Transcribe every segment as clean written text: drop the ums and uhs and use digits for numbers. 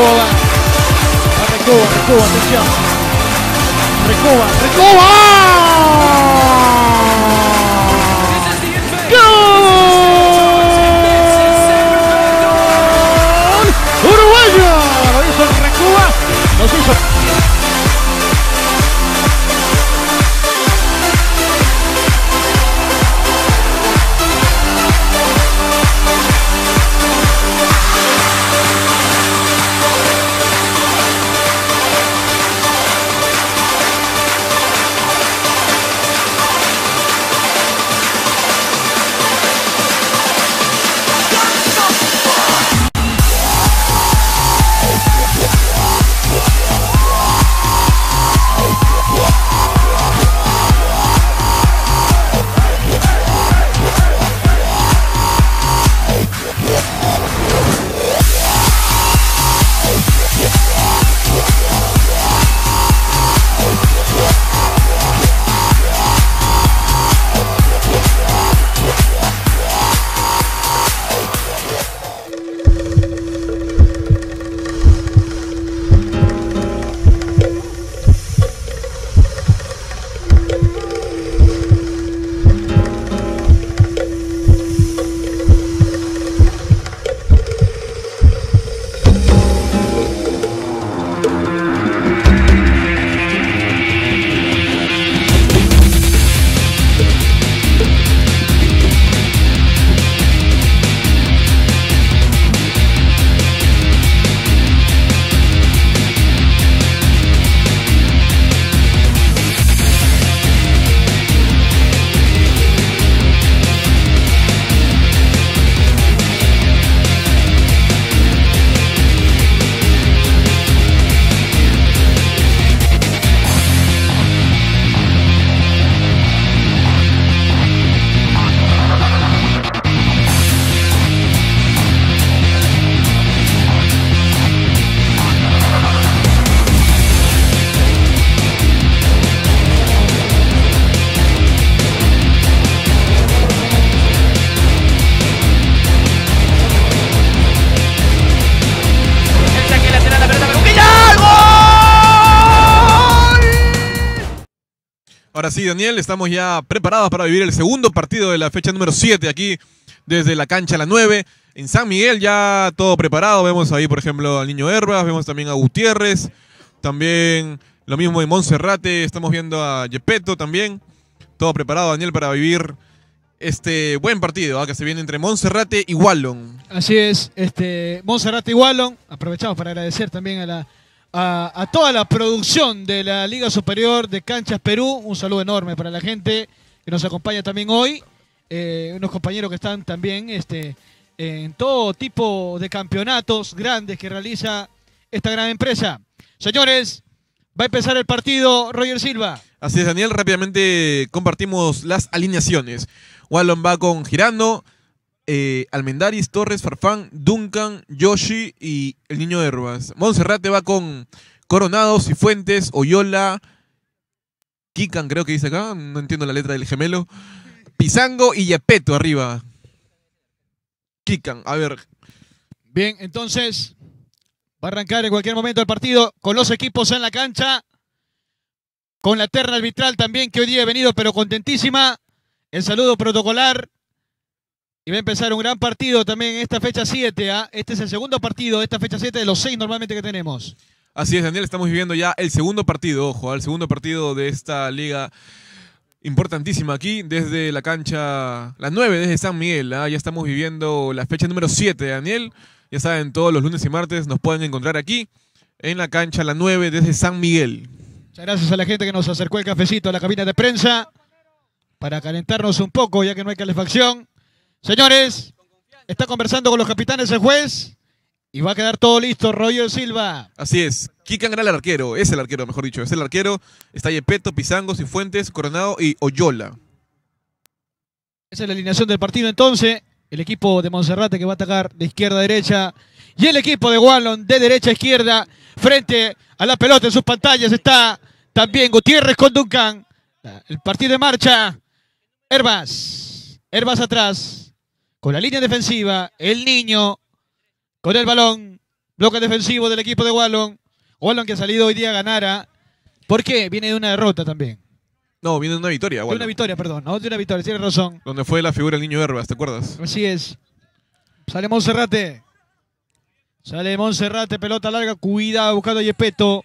Recoba. Recoba, atención. Recoba. ¡Gol! ¡Uruguayo! Lo hizo Recoba. Nos hizo... Ahora sí, Daniel, estamos ya preparados para vivir el segundo partido de la fecha número 7 aquí desde la cancha La 9. En San Miguel ya todo preparado. Vemos ahí, por ejemplo, al Niño Herbas, vemos también a Gutiérrez, también lo mismo en Monserrate, estamos viendo a Yepeto también. Todo preparado, Daniel, para vivir este buen partido que se viene entre Monserrate y Wallon. Así es, Monserrate y Wallon. Aprovechamos para agradecer también a toda la producción de la Liga Superior de Canchas Perú. Un saludo enorme para la gente que nos acompaña también hoy. Unos compañeros que están también en todo tipo de campeonatos grandes que realiza esta gran empresa. Señores, va a empezar el partido. Roger Silva. Así es, Daniel, rápidamente compartimos las alineaciones. Wallon va con Girano, Almendaris, Torres, Farfán, Duncan, Yoshi y el Niño Herbas. Monserrate va con Coronado, Cifuentes, Oyola, Kikan, creo que dice acá, no entiendo la letra del gemelo, Pizango y Yepeto arriba. Kikan, a ver. Bien, entonces va a arrancar en cualquier momento el partido con los equipos en la cancha, con la terna arbitral también que hoy día ha venido pero contentísima. El saludo protocolar. Y va a empezar un gran partido también en esta fecha 7. Este es el segundo partido de esta fecha 7 de los 6 normalmente que tenemos. Así es, Daniel, estamos viviendo ya el segundo partido, ojo, el segundo partido de esta liga importantísima aquí desde la cancha La 9, desde San Miguel. Ya estamos viviendo la fecha número 7, Daniel. Ya saben, todos los lunes y martes nos pueden encontrar aquí en la cancha La 9 desde San Miguel. Muchas gracias a la gente que nos acercó el cafecito a la cabina de prensa para calentarnos un poco ya que no hay calefacción. Señores, está conversando con los capitanes el juez y va a quedar todo listo. Roger Silva. Así es, Kikan era el arquero, es el arquero, mejor dicho, es el arquero. Está Yepeto, Pizango, Cifuentes, Coronado y Oyola. Esa es la alineación del partido entonces. El equipo de Monserrate que va a atacar de izquierda a derecha y el equipo de Wallon de derecha a izquierda. Frente a la pelota en sus pantallas está también Gutiérrez con Duncan. El partido en marcha. Herbas atrás. Con la línea defensiva, el Niño con el balón. Bloque defensivo del equipo de Wallon. Wallon que ha salido hoy día a ganar. ¿Ah? ¿Por qué? Viene de una derrota también. No, viene de una victoria. De una victoria, perdón. No, de una victoria, tienes razón. Donde fue la figura del niño Herbas, ¿te acuerdas? Así es. Sale Monserrate. Sale Monserrate, pelota larga, cuidado, buscando a Yepeto.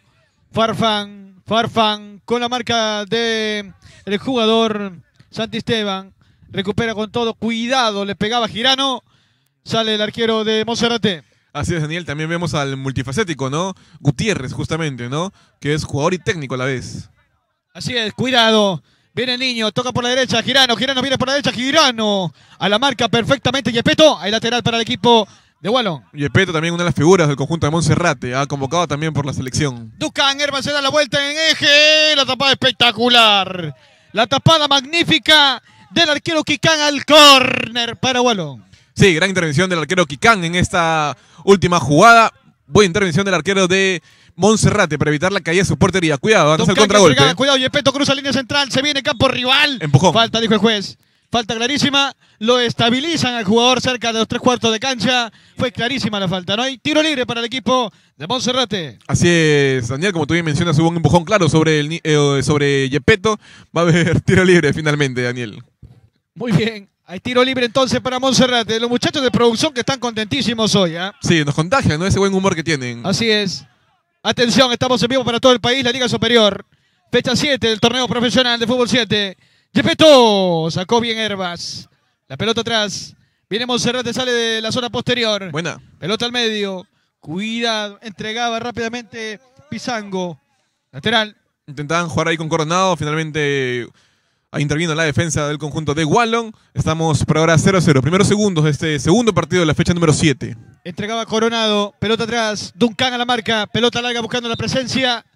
Farfán con la marca de el jugador Santisteban. Recupera con todo, cuidado, le pegaba Girano. Sale el arquero de Monserrate. Así es, Daniel, también vemos al multifacético, ¿no? Gutiérrez, justamente, ¿no? Que es jugador y técnico a la vez. Así es, cuidado. Viene el niño, toca por la derecha, Girano viene por la derecha, Girano. A la marca perfectamente Yepeto. Hay lateral para el equipo de Wallon. Yepeto también una de las figuras del conjunto de Monserrate, ha convocado también por la selección. Duncan Herbas se da la vuelta en eje. La tapada espectacular. La tapada magnífica del arquero Kikán al córner para Wallon. Sí, gran intervención del arquero Kikán en esta última jugada. Buena intervención del arquero de Monserrate para evitar la caída de su portería. Cuidado, no es el contragolpe. Cuidado, Yepeto cruza línea central, se viene campo rival. Empujón. Falta, dijo el juez. Falta clarísima. Lo estabilizan al jugador cerca de los 3/4 de cancha. Fue clarísima la falta. No hay tiro libre para el equipo de Monserrate. Así es, Daniel, como tú bien mencionas, hubo un empujón claro sobre Yepeto. Va a haber tiro libre finalmente, Daniel. Muy bien. Hay tiro libre entonces para Monserrate. Los muchachos de producción que están contentísimos hoy. Sí, nos contagian, ¿no? Ese buen humor que tienen. Así es. Atención, estamos en vivo para todo el país, la Liga Superior. Fecha 7 del torneo profesional de fútbol 7. Yepeto sacó bien Herbas. La pelota atrás. Viene Monserrate, sale de la zona posterior. Buena. Pelota al medio. Cuidado, entregaba rápidamente Pizango. Lateral. Intentaban jugar ahí con Coronado, finalmente intervino la defensa del conjunto de Wallon. Estamos por ahora 0-0. Primeros segundos de este segundo partido de la fecha número 7. Entregaba Coronado, pelota atrás, Duncan a la marca, pelota larga buscando la presencia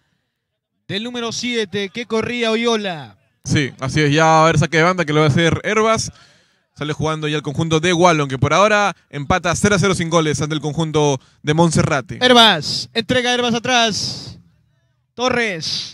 del número 7 que corría Oyola. Sí, así es, ya va a haber saque de banda que lo va a hacer Herbas. Sale jugando ya el conjunto de Wallon, que por ahora empata 0-0 sin goles ante el conjunto de Monserrate. Herbas, entrega Herbas atrás. Torres.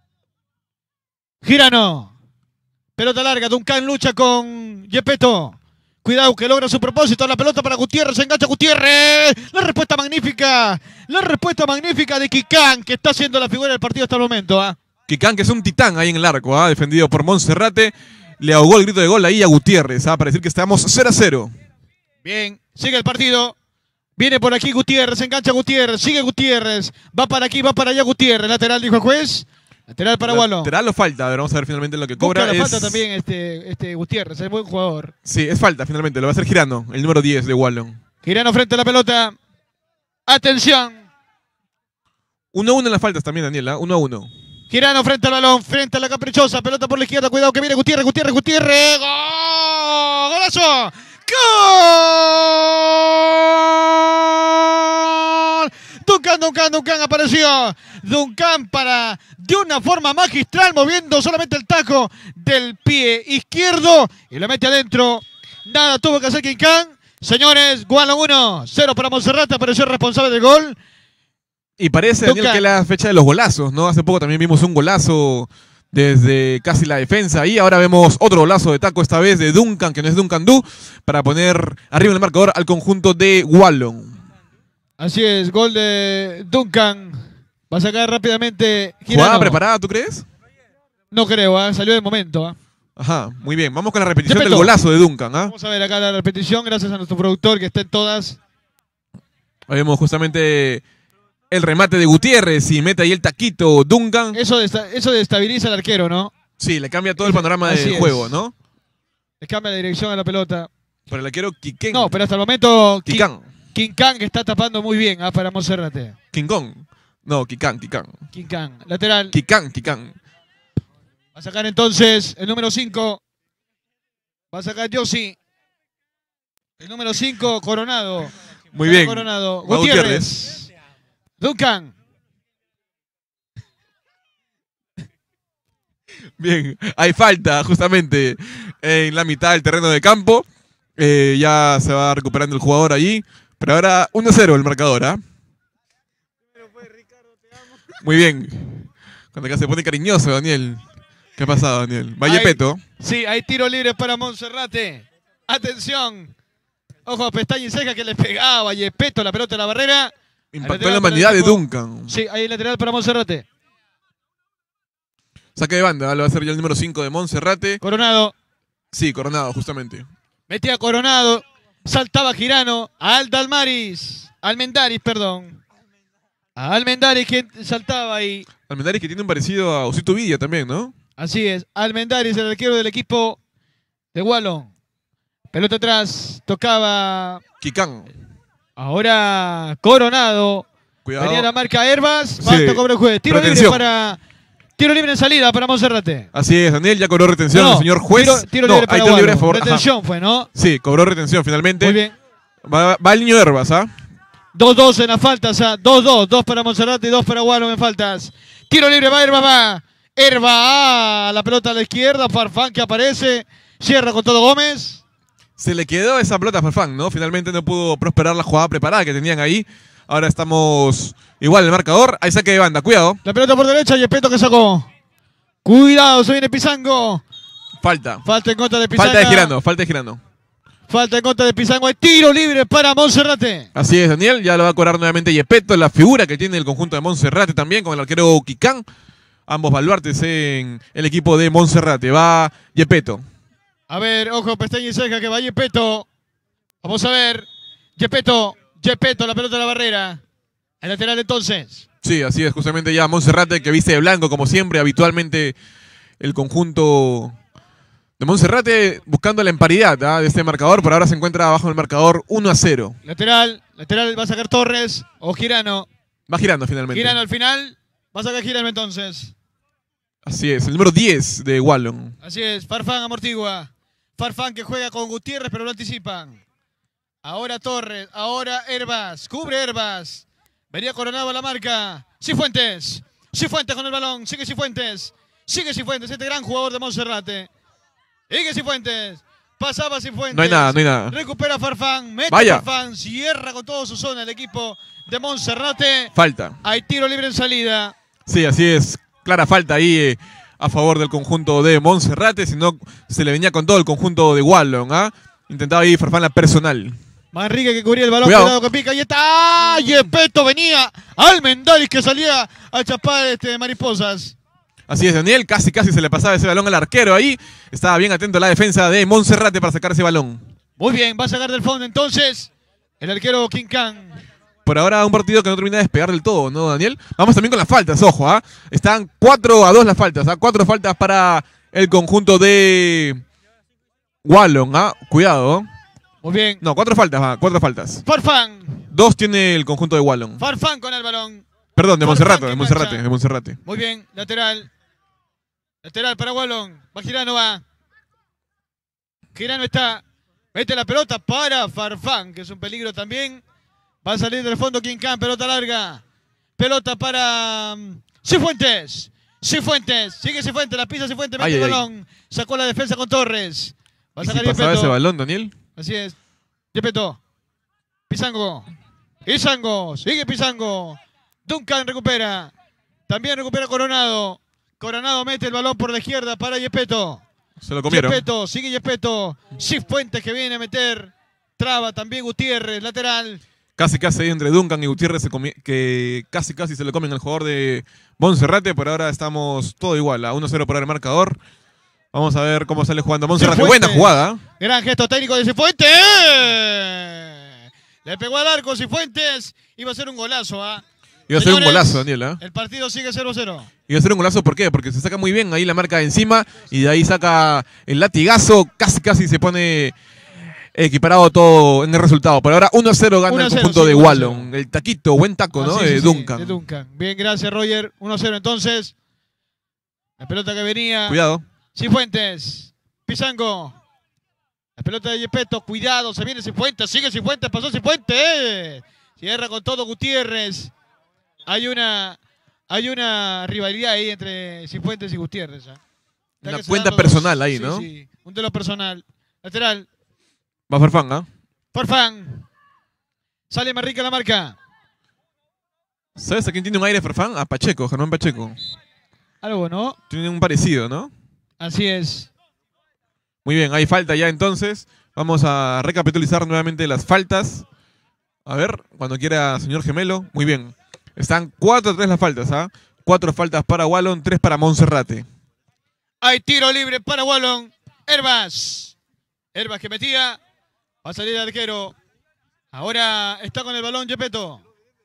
Girano. Pelota larga, Duncan lucha con Yepeto. Cuidado que logra su propósito, la pelota para Gutiérrez, se engancha Gutiérrez. La respuesta magnífica de Kikán, que está haciendo la figura del partido hasta el momento. Kikán, que es un titán ahí en el arco, defendido por Monserrate. Le ahogó el grito de gol ahí a Gutiérrez, para decir que estamos 0-0. Bien, sigue el partido. Viene por aquí Gutiérrez, se engancha Gutiérrez, sigue Gutiérrez. Va para aquí, va para allá Gutiérrez. Lateral, dijo el juez. Lateral para Wallon. Lateral o falta, a ver, vamos a ver finalmente lo que cobra. La falta también este Gutiérrez, es buen jugador. Sí, es falta finalmente, lo va a hacer Girano, el número 10 de Wallon. Girano frente a la pelota. Atención. 1-1 en las faltas también, Daniela, 1-1. Girano frente al balón, frente a la caprichosa, pelota por la izquierda, cuidado que viene Gutiérrez. ¡Gol! ¡Golazo! ¡Gol! Duncan apareció. Duncan de una forma magistral, moviendo solamente el taco del pie izquierdo y lo mete adentro. Nada tuvo que hacer Kikán. Señores, Wallon 1, 0 para Monserrate, apareció el responsable del gol. Y parece, Daniel, que es la fecha de los golazos, ¿no? Hace poco también vimos un golazo desde casi la defensa y ahora vemos otro golazo de taco, esta vez de Duncan, que no es Duncan Du, para poner arriba en el marcador al conjunto de Wallon. Así es, gol de Duncan. Va a sacar rápidamente Girano. ¿Jugada preparada, tú crees? No creo, salió de momento. Ajá, muy bien. Vamos con la repetición del golazo de Duncan. Vamos a ver acá la repetición, gracias a nuestro productor que está en todas. Ahí vemos justamente el remate de Gutiérrez y mete ahí el taquito Duncan. Eso destabiliza al arquero, ¿no? Sí, le cambia todo el panorama del juego, ¿no? Le cambia la dirección a la pelota. Pero el arquero Kikén. No, pero hasta el momento Kikán. Kikán que está tapando muy bien para Monserrate. Kingón. No, Kikán. Kikán, lateral. Kikán. Va a sacar entonces el número 5. Va a sacar Yossi. El número 5, Coronado. Muy bien. Coronado. Gutiérrez. Duncan. Bien, hay falta justamente en la mitad del terreno de campo. Ya se va recuperando el jugador allí. Pero ahora 1-0 el marcador, Muy bien. Cuando acá se pone cariñoso, Daniel. ¿Qué ha pasado, Daniel? Va Yepeto. Sí, hay tiro libre para Monserrate. Atención. Ojo, pestaña y ceja que le pegaba Yepeto la pelota en la barrera. Impactó en la humanidad de Duncan. Sí, ahí lateral para Monserrate. Saque de banda, lo va a hacer ya el número 5 de Monserrate. Coronado. Sí, Coronado, justamente. Metía Coronado. Saltaba Girano. A Almendaris, perdón. A Almendaris que saltaba ahí. Almendaris que tiene un parecido a Osito Vidia también, ¿no? Así es. Almendaris, el arquero del equipo de Wallon. Pelota atrás. Tocaba. Kikán. Ahora Coronado. Cuidado. Venía la marca Herbas. Sí. Falta cobra el juez. Tiro Retención. libre para. Tiro libre en salida para Monserrate. Así es, Daniel ya cobró retención No, el señor juez. Tiro No, libre para hay tiro libre a Wallon. favor. Ajá. Retención fue, ¿no? Sí, cobró retención finalmente. Muy bien. Va el niño de Herbas, ¿ah? 2-2 en las faltas, 2-2. 2 para Monserrate y 2 para Wallon en faltas. Tiro libre, va Herbas, va. Herba, la pelota a la izquierda. Farfán que aparece. Cierra con todo Gómez. Se le quedó esa pelota a Farfán, ¿no? Finalmente no pudo prosperar la jugada preparada que tenían ahí. Ahora estamos igual en el marcador. Hay saque de banda, cuidado. La pelota por derecha y Espeto que sacó. Cuidado, se viene Pizango. Falta. Falta en contra de Pizango. Falta de Girano, falta de Girano. Falta en contra de Pizango. Hay tiro libre para Monserrate. Así es, Daniel. Ya lo va a cobrar nuevamente Yepeto, la figura que tiene el conjunto de Monserrate también, con el arquero Kikán. Ambos baluartes en el equipo de Monserrate. Va Yepeto. A ver, ojo, pestaña y ceja que va Yepeto. Vamos a ver. Yepeto, la pelota de la barrera. El lateral entonces. Sí, así es, justamente ya Monserrate que viste de blanco, como siempre, habitualmente el conjunto de Monserrate buscando la emparidad de este marcador, pero ahora se encuentra abajo del marcador 1-0. Lateral va a sacar Torres o Girano. Va girando finalmente. Girano al final, va a sacar Girano entonces. Así es, el número 10 de Wallon. Así es, Farfán amortigua. Farfán que juega con Gutiérrez, pero lo anticipan. Ahora Torres, ahora Herbas, cubre Herbas. Venía Coronado a la marca. Cifuentes con el balón. Sigue Cifuentes, este gran jugador de Monserrate. Sigue Cifuentes. Pasaba Cifuentes. No hay nada. Recupera Farfán. Mete Vaya. Farfán. Cierra con toda su zona el equipo de Monserrate. Falta. Hay tiro libre en salida. Sí, así es. Clara falta ahí a favor del conjunto de Monserrate. Si no, se le venía con todo el conjunto de Wallon. Intentaba ahí Farfán la personal. Manrique que cubría el balón, Cuidado. cuidado que pica, y está. Yepeto venía. Almendaris que salía a chapar mariposas. Así es, Daniel, casi se le pasaba ese balón al arquero ahí. Estaba bien atento a la defensa de Monserrate para sacar ese balón. Muy bien, va a sacar del fondo entonces el arquero Quincán. Por ahora un partido que no termina de despegar del todo, ¿no, Daniel? Vamos también con las faltas, ojo, Están 4-2 las faltas, 4 faltas para el conjunto de Wallon, Cuidado. Muy bien. No, 4 faltas, 4 faltas. Farfán. 2 tiene el conjunto de Wallon. Farfán con el balón. Perdón, de Farfán Monserrate, que de Monserrate. Muy bien, lateral. Lateral para Wallon. Va Girano, va. Girano está. Mete la pelota para Farfán, que es un peligro también. Va a salir del fondo Quincán, pelota larga. Pelota para Cifuentes. Sigue Cifuentes, la pisa Cifuentes, mete el balón. Sacó la defensa con Torres. Va a sacar ¿Y si pasaba ese balón, Daniel? Así es. Yepeto. Pizango. Sigue Pizango. Duncan recupera. También recupera Coronado. Coronado mete el balón por la izquierda para Yepeto. Se lo comieron. Sigue Yepeto. Cifuentes que viene a meter. Traba también Gutiérrez, lateral. Casi ahí entre Duncan y Gutiérrez que casi se le comen al jugador de Monserrate. Por ahora estamos todo igual, a 1-0 por el marcador. Vamos a ver cómo sale jugando Monserrate. Buena jugada. Gran gesto técnico de Cifuentes. Le pegó al arco Cifuentes. Iba a ser un golazo, Iba a ser un golazo, Daniel, El partido sigue 0-0. Iba a ser un golazo, ¿por qué? Porque se saca muy bien ahí la marca de encima y de ahí saca el latigazo. Casi se pone equiparado todo en el resultado. Por ahora 1-0 gana el conjunto de Wallon. El taquito, buen taco, ¿no? De Duncan. De Duncan. Bien, gracias, Roger. 1-0 entonces. La pelota que venía. Cuidado. Cifuentes. Pizango. La pelota de Yepeto. Cuidado, se viene Cifuentes. Sigue Cifuentes, pasó Cifuentes. Cierra con todo Gutiérrez. Hay una rivalidad ahí entre Cifuentes y Gutiérrez. Una cuenta personal ahí, ¿no? Sí, un duelo personal. Lateral. Va Farfán, Farfán. Sale Manrique a la marca. ¿Sabes a quién tiene un aire Farfán? A Pacheco, Germán Pacheco. Algo, ¿no? Tiene un parecido, ¿no? Así es. Muy bien, hay falta ya entonces. Vamos a recapitulizar nuevamente las faltas. A ver, cuando quiera, señor Gemelo. Muy bien. Están 4-3 las faltas, ¿ah? 4 faltas para Wallon, 3 para Monserrate. Hay tiro libre para Wallon. Herbas. Herbas que metía. Va a salir el arquero. Ahora está con el balón Yepeto.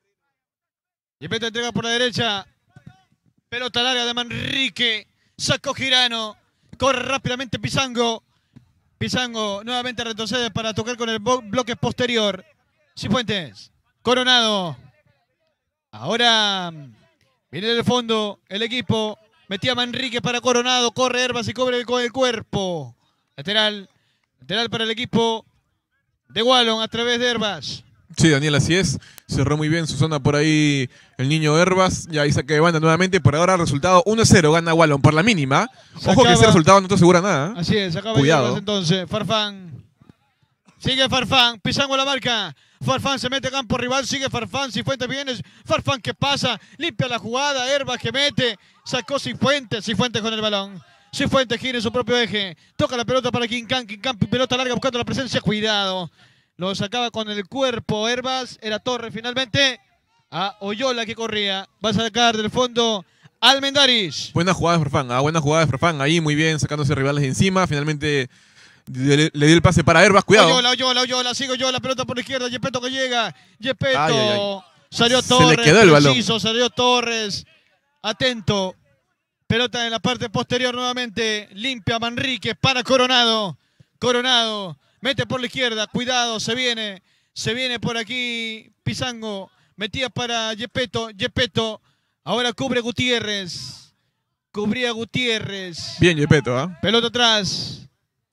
Yepeto entrega por la derecha. Pelota larga de Manrique. Sacó Girano. Corre rápidamente Pizango. Pizango nuevamente retrocede para tocar con el bloque posterior. Cifuentes. Coronado. Ahora viene del fondo el equipo. Metía Manrique para Coronado. Corre Herbas y cubre con el cuerpo. Lateral. Lateral para el equipo de Wallon a través de Herbas. Sí, Daniel, así es. Cerró muy bien su zona por ahí el niño Herbas. Ya ahí saque de banda nuevamente. Por ahora resultado 1-0. Gana Wallon por la mínima. Ojo que ese resultado no te asegura nada. Así es, acaba Cuidado. de entonces. Farfán. Sigue Farfán. Pizango la marca. Farfán se mete a campo rival. Sigue Farfán. Cifuentes viene. Farfán que pasa. Limpia la jugada. Herbas que mete. Sacó Cifuentes. Cifuentes con el balón. Cifuentes gira en su propio eje. Toca la pelota para Quincán. Quincán, pelota larga buscando la presencia. Cuidado. Lo sacaba con el cuerpo Herbas. Era Torres finalmente. A Oyola que corría. Va a sacar del fondo Almendaris. Buena jugada de Farfán. Buena jugada de Farfán. Ahí muy bien sacándose rivales de encima. Finalmente le dio el pase para Herbas. Cuidado. Oyola. Sigue Oyola. Pelota por la izquierda. Yepeto que llega. Yepeto. Ay. Salió Torres. Se le quedó el balón. Salió Torres. Atento. Pelota en la parte posterior nuevamente. Limpia Manrique para Coronado. Coronado. Mete por la izquierda. Cuidado. Se viene. Se viene por aquí Pizango. Metía para Yepeto. Yepeto. Ahora cubre Gutiérrez. Cubría Gutiérrez. Bien, Yepeto. Pelota atrás.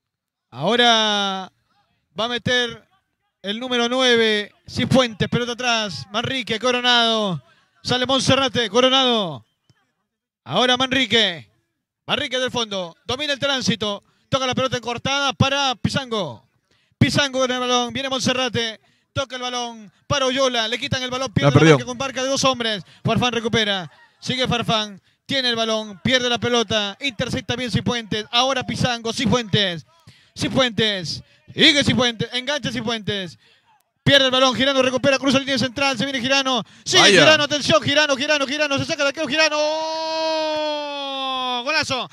Ahora va a meter el número 9. Cifuentes. Pelota atrás. Manrique. Coronado. Sale Monserrate. Coronado. Ahora Manrique. Manrique del fondo. Domina el tránsito. Toca la pelota encortada para Pizango. Pizango con el balón. Viene Monserrate. Toca el balón para Oyola. Le quitan el balón. Pierde la marca con marca de 2 hombres. Farfán recupera. Sigue Farfán. Tiene el balón. Pierde la pelota. Intercepta bien Cifuentes. Ahora Pizango. Cifuentes. Cifuentes. Sigue Cifuentes. Engancha Cifuentes. Pierde el balón, Girano recupera, cruza la línea central, se viene Girano. Sigue Girano, atención, Girano, se saca el arquero, Girano. Golazo.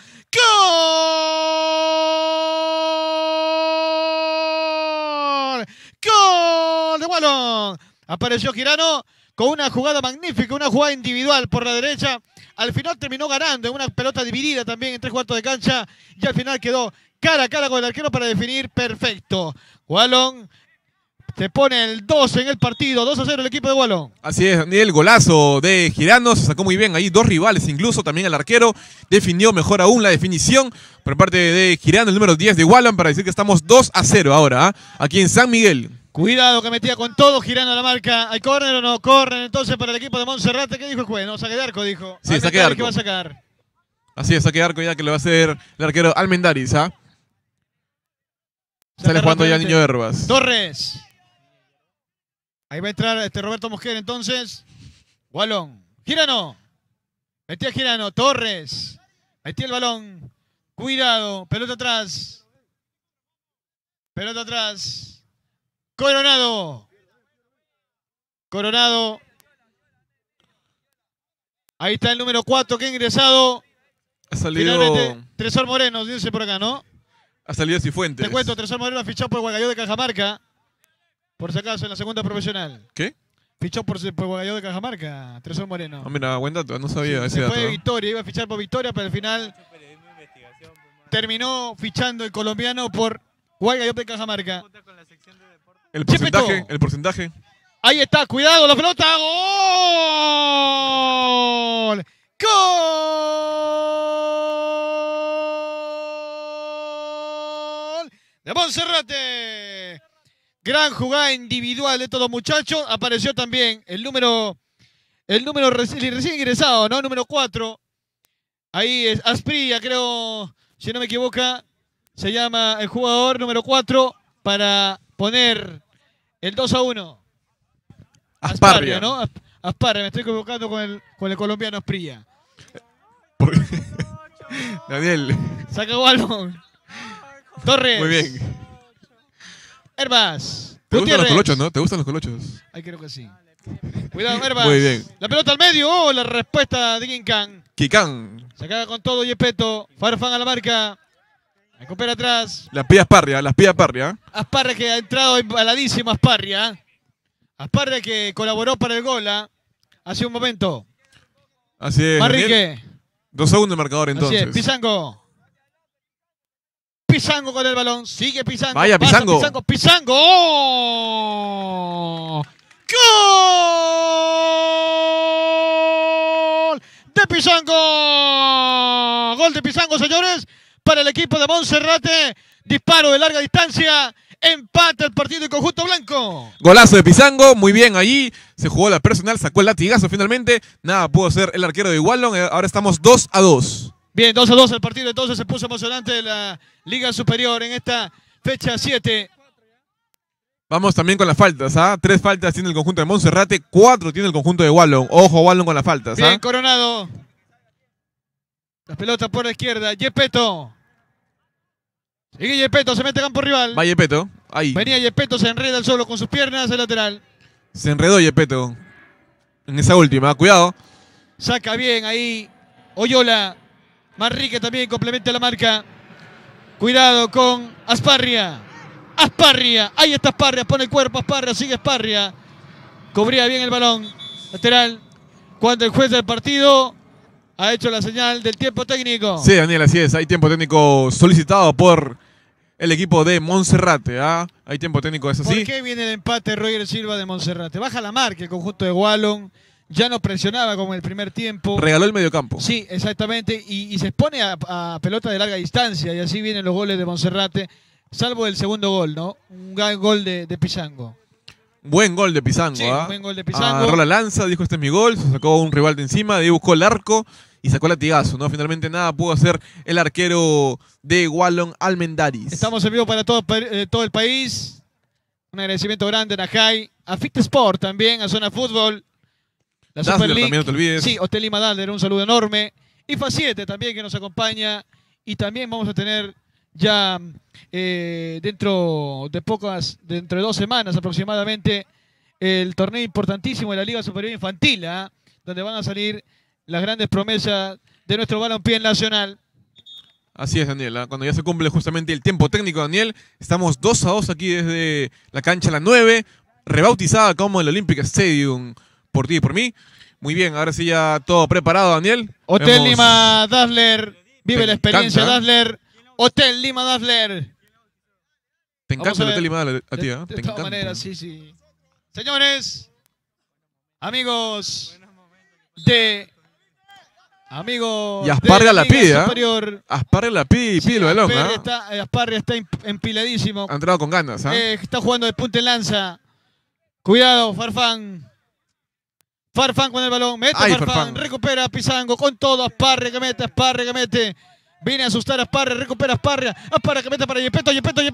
¡Gol! ¡Gol de Wallon! Apareció Girano con una jugada magnífica, una jugada individual por la derecha. Al final terminó ganando en una pelota dividida también en 3/4 de cancha. Y al final quedó cara a cara con el arquero para definir perfecto. Wallon se pone el 2 en el partido, 2-0 el equipo de Wallon. Así es, Daniel, golazo de Girano, se sacó muy bien ahí, 2 rivales incluso, también el arquero, definió mejor aún la definición por parte de Girano, el número 10 de Wallon, para decir que estamos 2-0 ahora, aquí en San Miguel. Cuidado que metía con todo Girano a la marca. ¿Hay córner o no? Córner entonces para el equipo de Monserrate. ¿Qué dijo el juez? No, saque de arco, dijo. Sí, saque de arco. ¿Qué va a sacar? Así es, saque de arco ya que lo va a hacer el arquero Almendaris, Sale jugando ya Niño Herbas. Torres. Ahí va a entrar Roberto Mosquera entonces. Wallon. Girano. Metía Girano. Torres. Metía el balón. Cuidado. Pelota atrás. Pelota atrás. Coronado. Coronado. Ahí está el número 4 que ha ingresado. Ha salido... Finalmente, Tresor Moreno, dice por acá, ¿no? Ha salido Cifuentes. Te cuento, Tresor Moreno ha fichado por Guagayó de Cajamarca. Por si acaso, en la segunda profesional. ¿Qué? Fichó por Guagayó de Cajamarca, Tresor Moreno. Mira, buen dato, no sabía ese se dato. fue de Victoria, iba a fichar por Victoria, pero al final terminó fichando el colombiano por Guagayó de Cajamarca. El porcentaje, el porcentaje. Ahí está, cuidado, la pelota. ¡Gol! ¡Gol! De Monserrate. Gran jugada individual de estos dos muchachos. Apareció también el número recién ingresado, ¿no? Número 4. Ahí es Asprilla, creo, si no me equivoco, se llama el jugador número 4 para poner el 2-1. Asparria, ¿no? Asparria, me estoy equivocando con el colombiano Asprilla. Daniel. Saca Wallon. Torres. Muy bien. Herbas. ¿Te gustan los Gutiérrez. colochos, no? ¿Te gustan los colochos? Ahí creo que sí. Cuidado, Herbas. Muy bien. La pelota al medio. Oh, la respuesta de Quincán. Kikán. Se acaba con todo Yepeto. Farfán a la marca. Recupera atrás. Las pilla Parria. Asparria que ha entrado embaladísimo. Asparria. Asparria que colaboró para el gol hace un momento. Así es. Daniel. Manrique. 2-1 el marcador Así entonces. es. Pizango. Pizango con el balón. Sigue Pizango. Vaya, Pasa Pizango. Pizango. Pizango. ¡Oh! ¡Gol! De Pizango. Gol de Pizango, señores. Para el equipo de Monserrate. Disparo de larga distancia. Empata el partido en conjunto blanco. Golazo de Pizango, muy bien allí. Se jugó la personal, sacó el latigazo finalmente. Nada pudo hacer el arquero de Wallon. Ahora estamos 2-2. Bien, 2-2 el partido. Entonces se puso emocionante de la Liga Superior en esta fecha 7. Vamos también con las faltas, ¿ah? 3 faltas tiene el conjunto de Monserrate, 4 tiene el conjunto de Wallon. Ojo, Wallon con las faltas, ¿ah? Bien, Coronado. La pelota por la izquierda. Yepeto. Sigue Yepeto, se mete a campo rival. Va Yepeto, ahí. Venía Yepeto, se enreda el solo con sus piernas, el lateral. Se enredó Yepeto en esa última, cuidado. Saca bien ahí Oyola. Manrique también complementa la marca. Cuidado con Asparria. Asparria. Ahí está Asparria. Pone el cuerpo Asparria. Sigue Asparria. Cubría bien el balón. Lateral. Cuando el juez del partido ha hecho la señal del tiempo técnico. Sí, Daniel, así es. Hay tiempo técnico solicitado por el equipo de Monserrate, ¿ah? Hay tiempo técnico, es así. ¿Por qué viene el empate Roger Silva de Monserrate? Baja la marca el conjunto de Wallon. Ya no presionaba como en el primer tiempo. Regaló el mediocampo. Sí, exactamente. Y se expone a pelota de larga distancia. Y así vienen los goles de Monserrate. Salvo el segundo gol, ¿no? Un gran gol de Pizango. Buen gol de Pizango, Sí, ¿ah? buen gol de Pizango. Agarró la lanza, dijo este es mi gol, se sacó un rival de encima, de ahí buscó el arco y sacó el latigazo, ¿no? Finalmente nada pudo hacer el arquero de Wallon Almendaris. Estamos en vivo para todo el país. Un agradecimiento grande a Najay, a Fit Sport también, a Zona Fútbol. La Dazzler Super League. también, no te olvides. Sí, Hotel Lima Dazzler, un saludo enorme. Y Fa7 también que nos acompaña. Y también vamos a tener ya dentro de 2 semanas aproximadamente, el torneo importantísimo de la Liga Superior Infantil, donde van a salir las grandes promesas de nuestro balompié nacional. Así es, Daniel, ¿ah? Cuando ya se cumple justamente el tiempo técnico, Daniel, estamos 2-2 aquí desde la cancha La 9, rebautizada como el Olympic Stadium, por ti y por mí. Muy bien, ahora sí ya todo preparado, Daniel. Hotel Vemos- Lima Dazzler, vive Te la experiencia encanta. Dazzler. Hotel Lima Dazzler. Te Vamos encanta a el ver. Hotel Lima a ti, ¿ah? De Te todas encanta. maneras, sí. Señores, amigos de Y Asparria la pide, ¿ah? Superior. Asparria la pide y Sí, pide el balón, Asparria está empiladísimo. Ha entrado con ganas, ¿ah? Está jugando de punta en lanza. Cuidado, Farfán. Farfán con el balón. Mete Ay, Farfán. Farfán. Recupera Pizango con todo. Asparria que mete. Viene a asustar a Asparria. Recupera Asparria. Asparria que mete para Yepeto.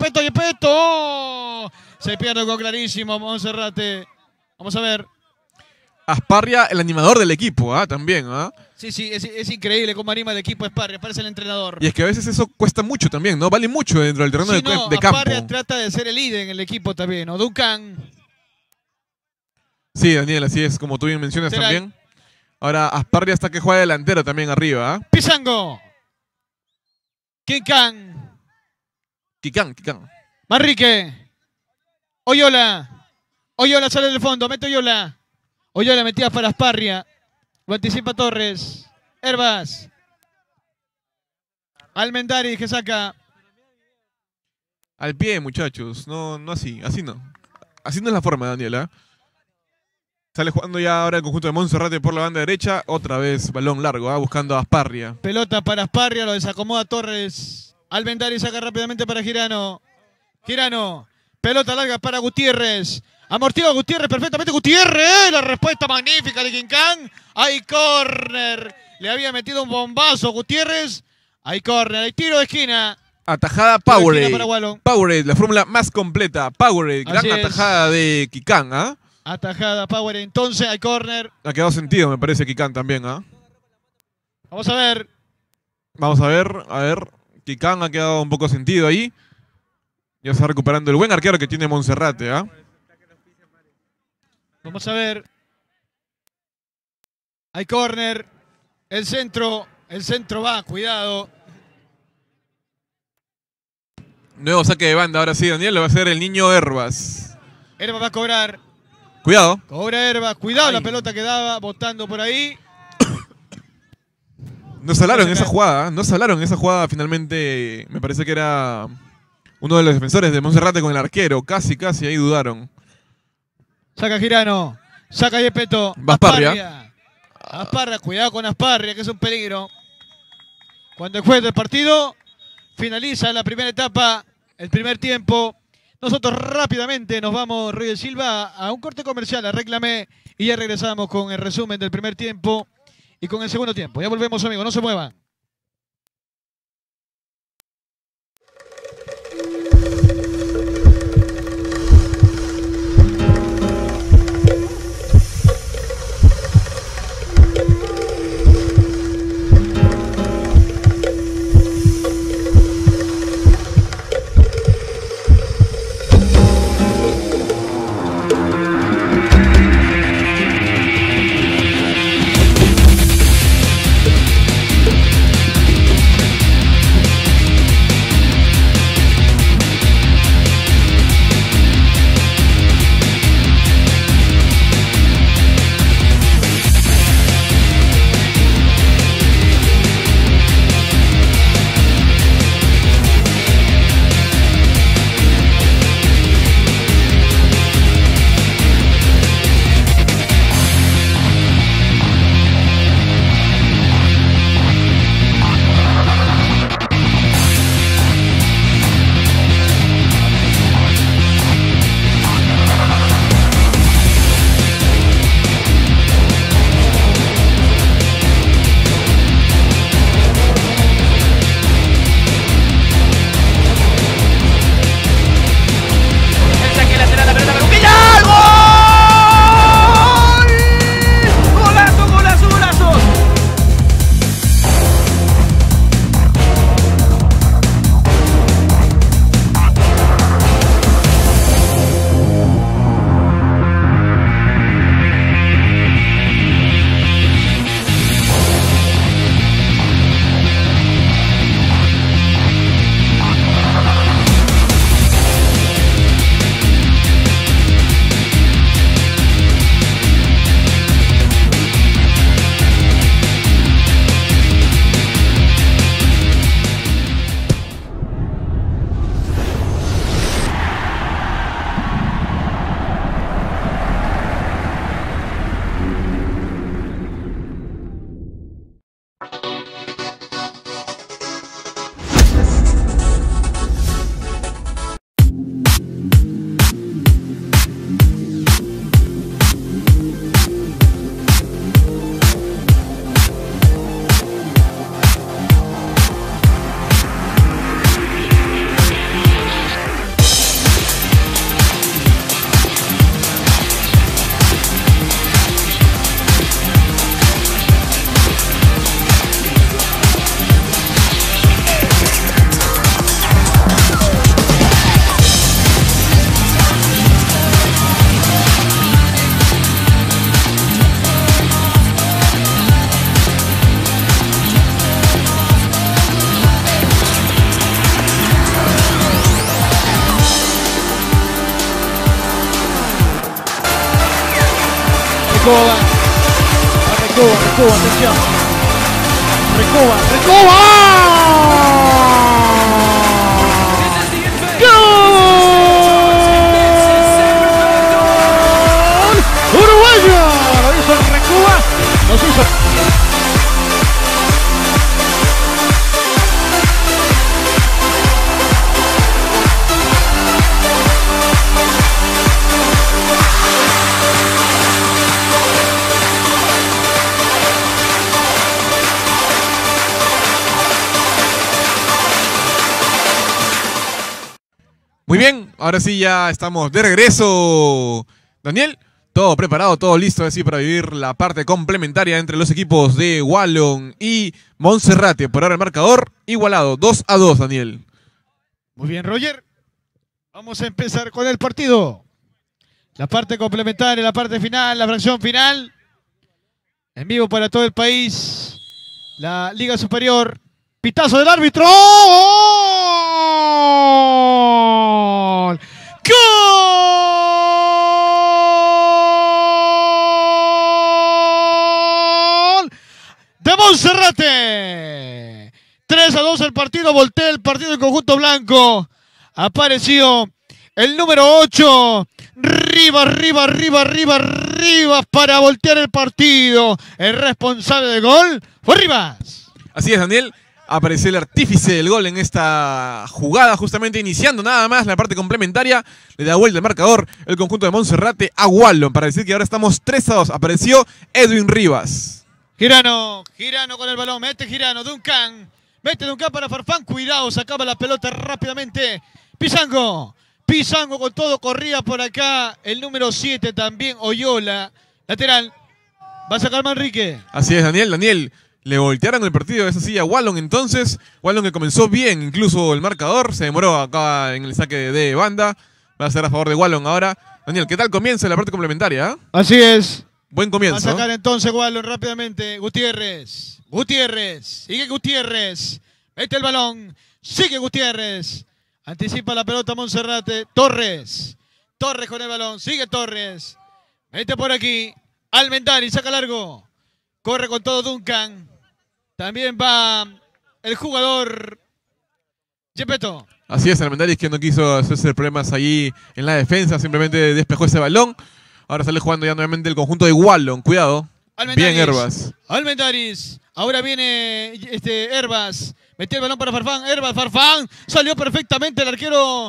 ¡Oh! Se pierde con clarísimo Monserrate. Vamos a ver. Asparria, el animador del equipo, ¿ah? También, ¿ah? Sí, es increíble cómo anima el equipo Asparria. Parece el entrenador. Y es que a veces eso cuesta mucho también, ¿no? Vale mucho dentro del terreno Sí, de campo. Asparria trata de ser el líder en el equipo también, ¿no? Duncan. Sí, Daniel, así es, como tú bien mencionas Lateral. también. Ahora Asparria está que juega delantero también arriba, ¿ah? Pizango. Quincán. Kikán. Manrique. Oyola. Oyola sale del fondo. Mete Oyola. Oyola metía para Asparria. Lo anticipa Torres. Herbas. Almendaris que saca. Al pie, muchachos. No así no. Así no es la forma, Daniel, ¿ah? Sale jugando ya ahora el conjunto de Monserrate por la banda derecha. Otra vez balón largo, ¿ah? Buscando a Asparria. Pelota para Asparria. Lo desacomoda Torres. Almendaris saca rápidamente para Girano. Girano. Pelota larga para Gutiérrez. Amortigua Gutiérrez perfectamente. Gutiérrez. La respuesta magnífica de Quincán. Hay córner. Le había metido un bombazo Gutiérrez. Hay córner. Hay tiro de esquina. Atajada Tiro de Powerade. esquina para Wallon. Powerade, la fórmula más completa. Powerade, gran Así es. atajada de Kikán, ¿ah? Atajada Power. Entonces hay córner. Ha quedado sentido, me parece, Kikán también, ¿ah? Vamos a ver. Vamos a ver. Kikán ha quedado un poco sentido ahí. Ya está recuperando el buen arquero que tiene Monserrate, ¿ah? Vamos a ver. Hay córner. El centro va, cuidado. Nuevo saque de banda, ahora sí, Daniel, lo va a hacer el niño Herbas. Herbas va a cobrar. Cuidado. Cobra Herbas, cuidado. Ay. La pelota que daba, botando por ahí. No se hablaron en esa jugada, no se hablaron en esa jugada finalmente. Me parece que era uno de los defensores de Monserrate con el arquero. Casi, ahí dudaron. Saca Girano. Saca Yepeto. Asparria. Asparria, cuidado con Asparria, que es un peligro. Cuando el juez del partido finaliza la primera etapa, el primer tiempo. Nosotros rápidamente nos vamos, Roger Silva, a un corte comercial, a Réclame, y ya regresamos con el resumen del primer tiempo y con el segundo tiempo. Ya volvemos, amigos, no se muevan. Recoba, atención. Recoba. ¡Gol! ¡Uruguayo! Lo hizo Recoba. Nos hizo... Muy bien, ahora sí ya estamos de regreso. Daniel, todo preparado, todo listo así para vivir la parte complementaria entre los equipos de Wallon y Monserrate. Por ahora el marcador igualado, 2-2, Daniel. Muy bien, Roger. Vamos a empezar con el partido. La parte complementaria, la parte final, la fracción final. En vivo para todo el país. La Liga Superior. Pitazo del árbitro. ¡Gol! ¡Gol! De Monserrate. 3-2 el partido. Voltea el partido del conjunto blanco. Apareció el número 8. Rivas para voltear el partido. El responsable del gol fue Rivas. Así es, Daniel. Apareció el artífice del gol en esta jugada, justamente iniciando nada más la parte complementaria. Le da vuelta el marcador el conjunto de Monserrate a Wallon para decir que ahora estamos 3-2. Apareció Edwin Rivas. Girano con el balón. Mete Girano. Duncan. Mete Duncan para Farfán. Cuidado, sacaba la pelota rápidamente. Pizango con todo, corría por acá el número 7 también, Oyola, lateral, va a sacar Manrique. Así es, Daniel, le voltearon el partido, eso sí, a Wallon entonces, Wallon que comenzó bien, incluso el marcador, se demoró acá en el saque de banda, va a ser a favor de Wallon ahora. Daniel, ¿qué tal comienza la parte complementaria? ¿Eh? Así es. Buen comienzo. Va a sacar entonces Wallon rápidamente, Gutiérrez, sigue Gutiérrez, mete el balón, sigue Gutiérrez. Anticipa la pelota Monserrate. Torres con el balón. Sigue Torres. Mete por aquí. Almendari saca largo. Corre con todo Duncan. También va el jugador Gepetto. Así es, Almendari que no quiso hacerse problemas allí en la defensa. Simplemente despejó ese balón. Ahora sale jugando ya nuevamente el conjunto de Wallon. Cuidado. Bien Herbas. Almendaris. Ahora viene Herbas. Metió el balón para Farfán. Farfán. Salió perfectamente el arquero.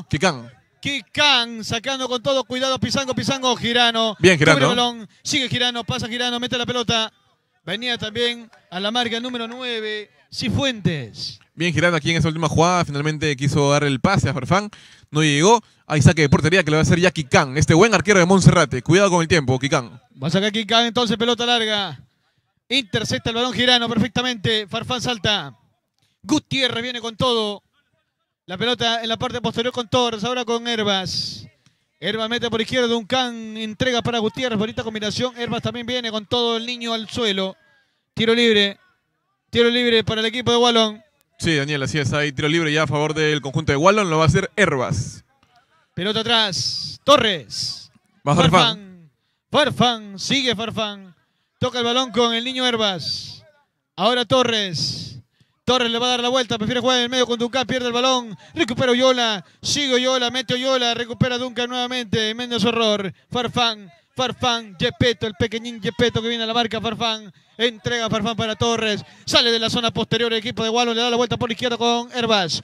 Kikán. Sacando con todo. Cuidado. Pizango. Girano. Bien, Girano. Cubre el balón. Sigue Girano. Pasa Girano. Mete la pelota. Venía también a la marca el número 9. Cifuentes. Bien, Girano aquí en esa última jugada. Finalmente quiso dar el pase a Farfán. No llegó. Hay saque de portería que le va a hacer ya Kikán. Este buen arquero de Monserrate. Cuidado con el tiempo, Kikán. Va a sacar Kikán entonces. Pelota larga. Intercepta el balón Girano perfectamente. Farfán salta. Gutiérrez viene con todo. La pelota en la parte posterior con Torres. Ahora con Herbas. Herbas mete por izquierda. Duncan entrega para Gutiérrez. Bonita combinación. Herbas también viene con todo el niño al suelo. Tiro libre. Tiro libre para el equipo de Wallon. Sí, Daniel, así es. Hay tiro libre ya a favor del conjunto de Wallon. Lo va a hacer Herbas. Pelota atrás. Torres. Va Farfán. Farfán. Sigue Farfán. Toca el balón con el niño Herbas. Ahora Torres. Torres le va a dar la vuelta, prefiere jugar en el medio con Duncan, pierde el balón, recupera Oyola, sigue Oyola, mete Oyola, recupera Duncan nuevamente, menos horror, Farfán, Gepetto, el pequeñín Gepetto que viene a la marca, Farfán, entrega Farfán para Torres, sale de la zona posterior el equipo de Wallon, le da la vuelta por la izquierda con Herbas,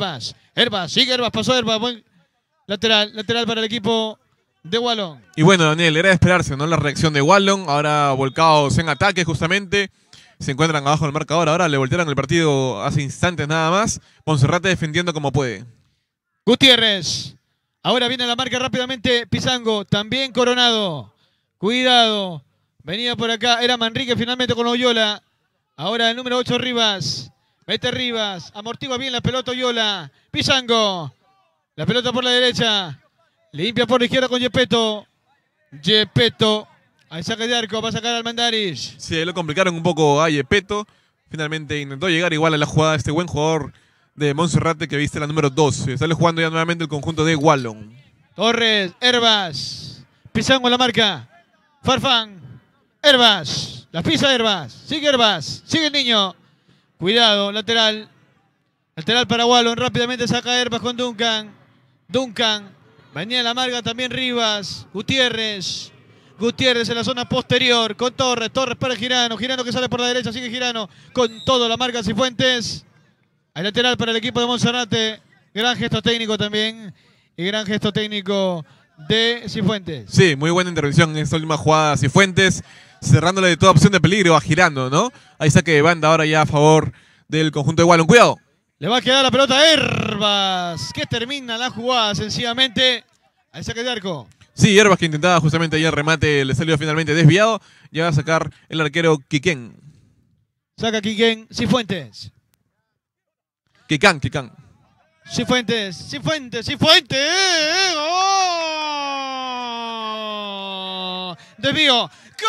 sigue Herbas, pasó Herbas, buen lateral para el equipo de Wallon. Y bueno, Daniel, era de esperarse, ¿no? La reacción de Wallon, ahora volcados en ataque justamente. Se encuentran abajo del marcador, ahora le voltearon el partido hace instantes nada más. Monserrate defendiendo como puede. Gutiérrez. Ahora viene la marca rápidamente Pizango, también Coronado. Cuidado. Venía por acá, era Manrique finalmente con Oyola. Ahora el número 8 Rivas. Mete Rivas, amortigua bien la pelota Oyola. Pizango. La pelota por la derecha. Limpia por la izquierda con Gepetto. Ahí saca de arco, va a sacar al Mandaris. Sí, lo complicaron un poco a Gepetto. Finalmente intentó llegar igual a la jugada de este buen jugador de Monserrate que viste la número 12. Sale jugando ya nuevamente el conjunto de Wallon. Torres, Herbas. Pizango en la marca. Farfán. Herbas. La pisa Herbas. Sigue el niño. Cuidado, lateral. Lateral para Wallon. Rápidamente saca Herbas con Duncan. Venía en la marca también Rivas. Gutiérrez en la zona posterior con Torres para Girano que sale por la derecha, sigue Girano con todo, la marca Cifuentes. Hay lateral para el equipo de Monserrate, gran gesto técnico también y gran gesto técnico de Cifuentes. Sí, muy buena intervención en esta última jugada Cifuentes, cerrándole de toda opción de peligro a Girano, ¿no? Hay saque de banda ahora ya a favor del conjunto de Wallon, cuidado. Le va a quedar la pelota a Herbas, que termina la jugada sencillamente. Hay saque de arco. Sí, Herbas que intentaba justamente ahí el remate, le salió finalmente desviado. Ya va a sacar el arquero Kikén. Saca Kikén, Cifuentes. Kikán. Cifuentes. ¡Gol! Desvío.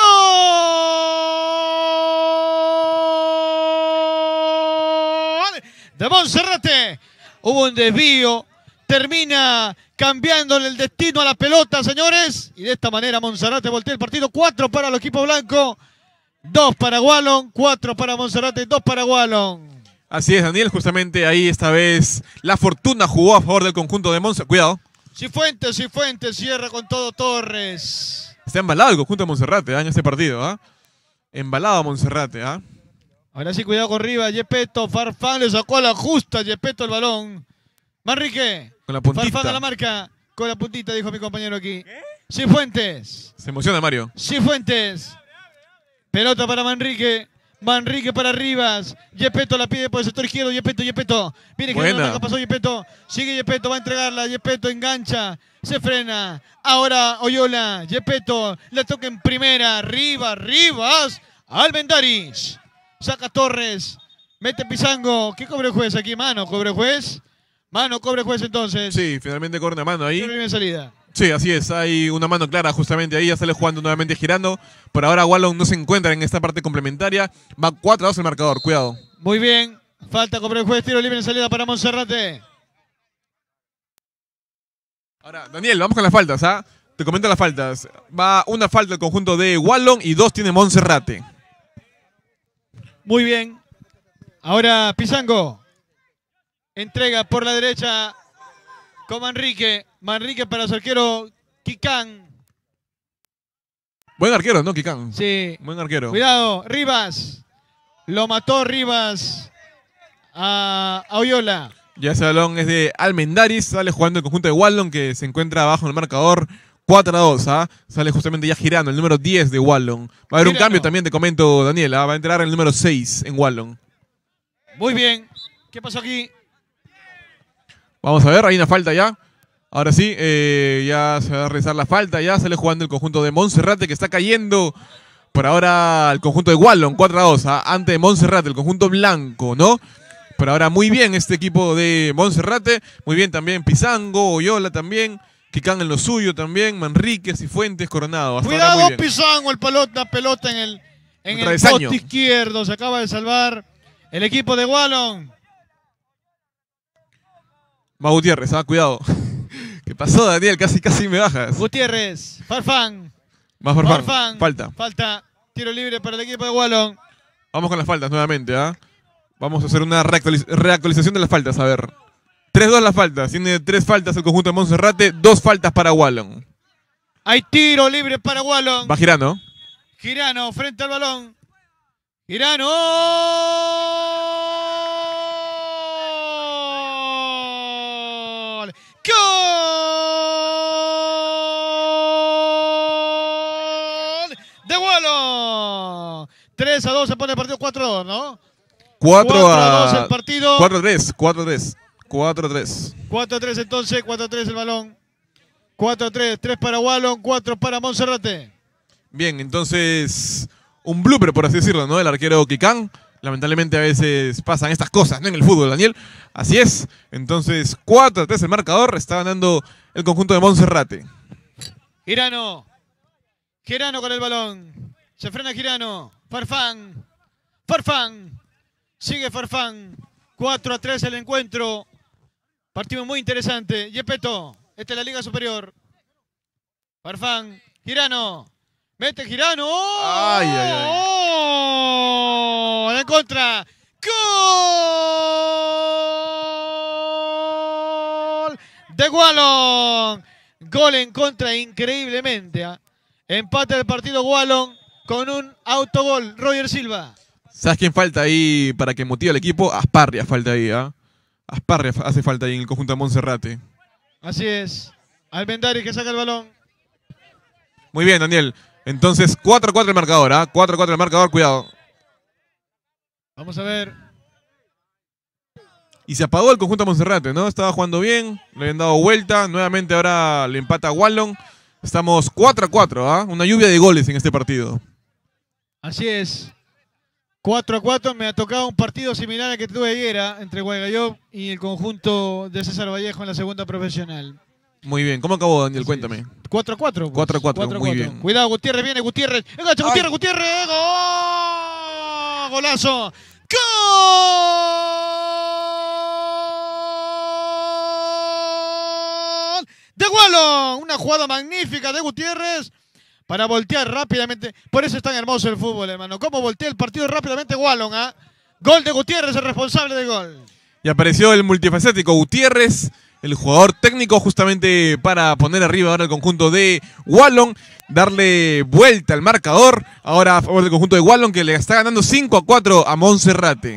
¡Gol! De Monserrate. Hubo un desvío. Termina cambiándole el destino a la pelota, señores. Y de esta manera Monserrate voltea el partido. 4 para el equipo blanco. 2 para Wallon. 4 para Monserrate. 2 para Wallon. Así es, Daniel. Justamente ahí esta vez la fortuna jugó a favor del conjunto de Monserrate. Cuidado. Cifuentes cierra con todo Torres. Está embalado el conjunto de Monserrate en este partido. ¿Ah? Embalado a Monserrate. ¿Ah? Ahora sí, cuidado con Rivas. Yepeto, Farfán le sacó a la justa. Yepeto el balón. Manrique. Con la puntita. Farfán a la marca. Con la puntita, dijo mi compañero aquí. Cifuentes. Se emociona Mario. Cifuentes. Pelota para Manrique. Manrique para Rivas. Yepeto la pide por el sector izquierdo. Yepeto. Viene que no pasó Yepeto. Sigue Yepeto, va a entregarla. Yepeto engancha. Se frena. Ahora Oyola. Yepeto le toca en primera. Rivas. Almendaris. Saca Torres. Mete Pizango. ¿Qué cobre el juez aquí? Mano, cobre el juez. Mano, cobre el juez entonces. Sí, finalmente corre una mano ahí. Primera salida. Sí, así es. Hay una mano clara justamente ahí. Ya sale jugando nuevamente girando. Por ahora Wallon no se encuentra en esta parte complementaria. Va 4-2 el marcador. Cuidado. Muy bien. Falta cobre el juez. Tiro libre en salida para Monserrate. Ahora, Daniel, vamos con las faltas. ¿Ah? Te comento las faltas. Va una falta el conjunto de Wallon y 2 tiene Monserrate. Muy bien. Ahora Pizango. Entrega por la derecha con Manrique. Manrique para su arquero Kikán. Buen arquero, ¿no, Kikán? Sí. Buen arquero. Cuidado, Rivas. Lo mató Rivas a Oyola. Ya ese balón es de Almendaris. Sale jugando el conjunto de Wallon que se encuentra abajo en el marcador. 4-2. ¿Ah? Sale justamente ya girando el número 10 de Wallon. Va a haber un cambio también, te comento, Daniel. ¿Ah? Va a entrar el número 6 en Wallon. Muy bien. ¿Qué pasó aquí? Vamos a ver, hay una falta ya. Ahora sí, ya se va a realizar la falta. Ya sale jugando el conjunto de Monserrate que está cayendo por ahora el conjunto de Wallon. 4-2. ¿Ah? Ante de Monserrate, el conjunto blanco, ¿no? Por ahora muy bien este equipo de Monserrate. Muy bien también Pizango, Oyola también. Kikán en lo suyo también. Manríquez y Fuentes Coronado. Hasta cuidado, muy bien. Pizango, el pelota en el poste izquierdo. Se acaba de salvar el equipo de Wallon. Va Gutiérrez, cuidado. ¿Qué pasó, Daniel? Casi me bajas. Gutiérrez, Farfán. Más Farfán. Falta. Tiro libre para el equipo de Wallon. Vamos con las faltas nuevamente. Vamos a hacer una reactualización de las faltas. A ver. 3-2 las faltas. Tiene 3 faltas el conjunto de Monserrate. 2 faltas para Wallon. Hay tiro libre para Wallon. Va Girano. Girano frente al balón. Girano. ¡Gol! De Wallon. 3-2 se pone el partido. 4-2, ¿no? 4-2 el partido. 4-3. 4-3 entonces. 4-3 el balón. 4-3. 3 para Wallon. 4 para Monserrate. Bien, entonces un blooper, por así decirlo, ¿no? El arquero Kikán. Lamentablemente a veces pasan estas cosas, ¿no? En el fútbol, Daniel. Así es. Entonces, 4-3 el marcador. Está ganando el conjunto de Monserrate. Girano. Girano con el balón. Se frena Girano. Farfán. Sigue Farfán. 4-3 el encuentro. Partido muy interesante. Yepeto. Esta es la Liga Superior. Farfán. Girano. Mete Girano. ¡Oh! Ay. ¡Oh! En contra. ¡Gol! De Wallon. Gol en contra increíblemente. Empate del partido Wallon con un autogol. Roger Silva. ¿Sabes quién falta ahí para que motive al equipo? Asparria falta ahí. Asparria hace falta ahí en el conjunto de Monserrate. Así es. Almendaris que saca el balón. Muy bien, Daniel. Entonces, 4-4 el marcador. 4-4 el marcador, cuidado. Vamos a ver. Y se apagó el conjunto de Monserrate, ¿no? Estaba jugando bien, le habían dado vuelta. Nuevamente ahora le empata a Wallon. Estamos 4-4, Una lluvia de goles en este partido. Así es. 4-4. Me ha tocado un partido similar al que tuve ayer entre Guaygallop y el conjunto de César Vallejo en la segunda profesional. Muy bien. ¿Cómo acabó, Daniel? Cuéntame. 4-4. 4-4, muy bien. Cuidado, Gutiérrez, viene Gutiérrez. Engancha, Gutiérrez, Gutiérrez. ¡Gol! ¡Golazo! ¡Gol! De Wallon. Una jugada magnífica de Gutiérrez para voltear rápidamente. Por eso es tan hermoso el fútbol, hermano. Cómo voltea el partido rápidamente Wallon, ¿ah? Gol de Gutiérrez, el responsable del gol. Y apareció el multifacético Gutiérrez, el jugador técnico justamente para poner arriba ahora el conjunto de Wallon, darle vuelta al marcador, ahora a favor del conjunto de Wallon que le está ganando 5-4 a Monserrate.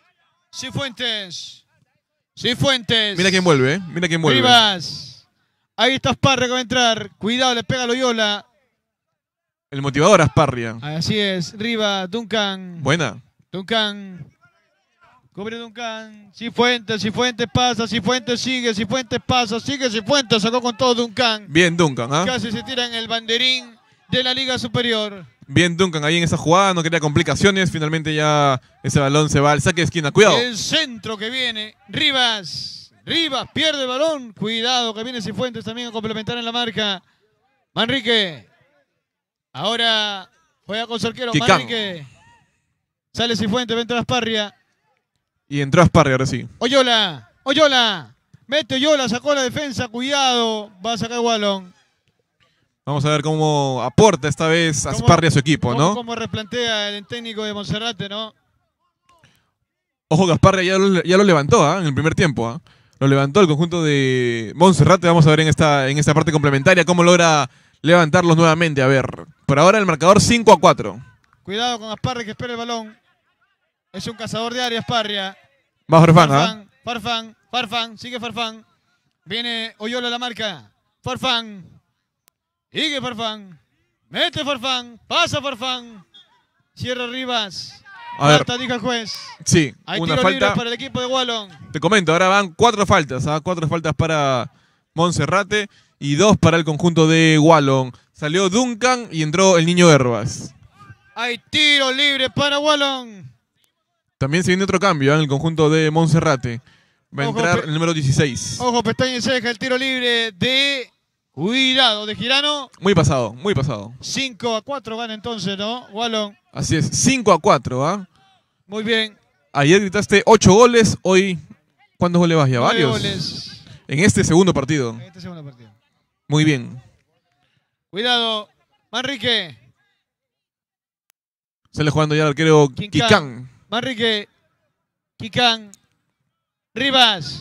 Cifuentes. Cifuentes. Mira quién vuelve, mira quién vuelve. Rivas. Ahí está Asparria que va a entrar. Cuidado, le pega a Loyola. El motivador Asparria. Así es. Rivas, Duncan. Buena. Duncan. Cubre Duncan. Cifuentes, Cifuentes pasa, Cifuentes sigue, Cifuentes pasa, sigue Cifuentes, sacó con todo Duncan. Bien Duncan, ¿ah? Casi se tira en el banderín de la Liga Superior. Bien Duncan ahí en esa jugada, no quería complicaciones, finalmente ya ese balón se va al saque de esquina. Cuidado. El centro que viene, Rivas. Rivas pierde el balón. Cuidado que viene Cifuentes también a complementar en la marca. Manrique. Ahora juega con su arquero. Quicán. Manrique. Sale Cifuentes, va a entrar Asparria. Y entró Asparria ahora sí. Oyola. Oyola. Mete Oyola, sacó la defensa. Cuidado. Va a sacar Wallon. Vamos a ver cómo aporta esta vez Asparria a su equipo, ¿no? Cómo replantea el técnico de Monserrate, ¿no? Ojo que Asparria ya lo levantó, ¿ah? En el primer tiempo, ¿ah? Lo levantó el conjunto de Monserrate. Vamos a ver en esta parte complementaria cómo logra levantarlos nuevamente. A ver, por ahora el marcador 5-4. Cuidado con Asparria que espera el balón. Es un cazador de área, Asparria. Va Farfán, ¿ah? Farfán, sigue Farfán. Viene Oyola a la marca. Farfán. Sigue Farfán. Mete Farfán. Pasa Farfán. Cierra Rivas. A ver. Falta, dijo el juez. Sí, Hay una tiro libre falta. para el equipo de Wallon. Te comento, ahora van 4 faltas, ¿ah? 4 faltas para Monserrate y 2 para el conjunto de Wallon. Salió Duncan y entró el niño Herbas. Hay tiro libre para Wallon. También se viene otro cambio, ¿ah? En el conjunto de Monserrate. Va a Ojo, entrar el número 16. Ojo, pestaña y ceja, el tiro libre de... Cuidado, de Girano. Muy pasado, muy pasado. 5-4 gana entonces, ¿no? Wallon. Así es, 5-4, ¿ah? Muy bien. Ayer gritaste 8 goles, hoy ¿cuántos goles vas ya? 9 Varios. goles En este segundo partido. en este segundo partido. Muy bien. Cuidado, Manrique. Sale jugando ya el arquero Quicán. Quicán. Manrique. Quicán. Rivas.